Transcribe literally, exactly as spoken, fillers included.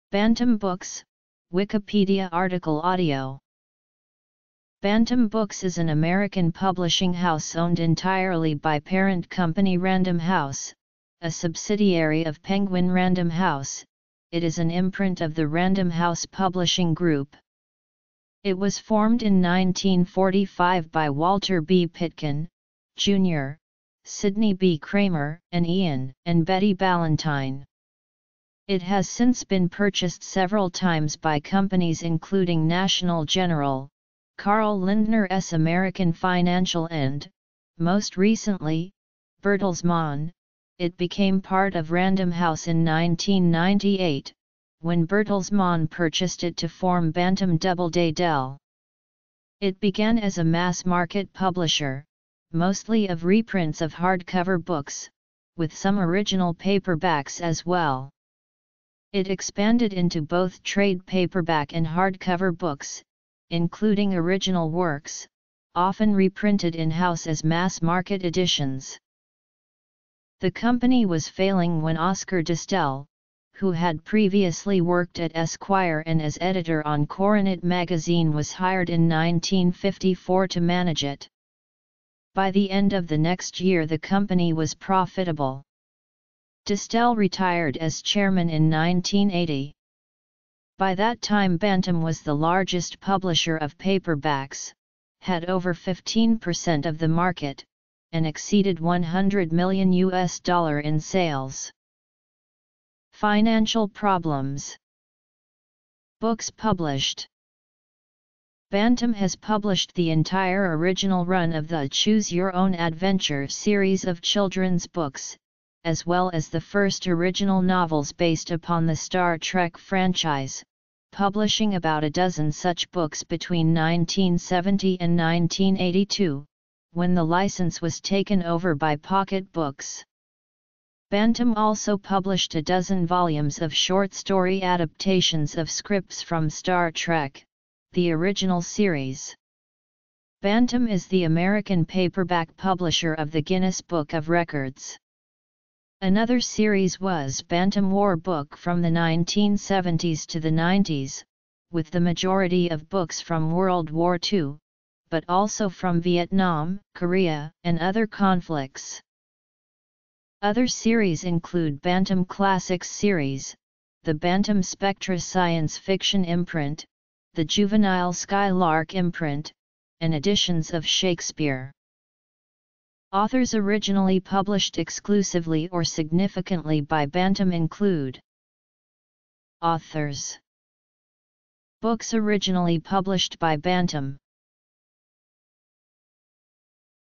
Bantam Books, Wikipedia article audio. Bantam Books is an American publishing house owned entirely by parent company Random House, a subsidiary of Penguin Random House. It is an imprint of the Random House Publishing Group. It was formed in nineteen forty-five by Walter B. Pitkin, Junior, Sidney B. Kramer, and Ian and Betty Ballantyne. It has since been purchased several times by companies including National General, Carl Lindner's American Financial and, most recently, Bertelsmann. It became part of Random House in nineteen ninety-eight, when Bertelsmann purchased it to form Bantam Doubleday Dell. It began as a mass-market publisher, mostly of reprints of hardcover books, with some original paperbacks as well. It expanded into both trade paperback and hardcover books, including original works, often reprinted in-house as mass-market editions. The company was failing when Oscar Distel, who had previously worked at Esquire and as editor on Coronet magazine, was hired in nineteen fifty-four to manage it. By the end of the next year the company was profitable. Distel retired as chairman in nineteen eighty. By that time Bantam was the largest publisher of paperbacks, had over fifteen percent of the market, and exceeded one hundred million U S dollar in sales. Financial problems. Books published. Bantam has published the entire original run of the Choose Your Own Adventure series of children's books, as well as the first original novels based upon the Star Trek franchise, publishing about a dozen such books between nineteen seventy and nineteen eighty-two, when the license was taken over by Pocket Books. Bantam also published a dozen volumes of short story adaptations of scripts from Star Trek, the original series. Bantam is the American paperback publisher of the Guinness Book of Records. Another series was Bantam War Book from the nineteen seventies to the nineties, with the majority of books from World War Two, but also from Vietnam, Korea, and other conflicts. Other series include Bantam Classics series, the Bantam Spectra science fiction imprint, the Juvenile Skylark imprint, and editions of Shakespeare. Authors originally published exclusively or significantly by Bantam include: Authors. Books originally published by Bantam.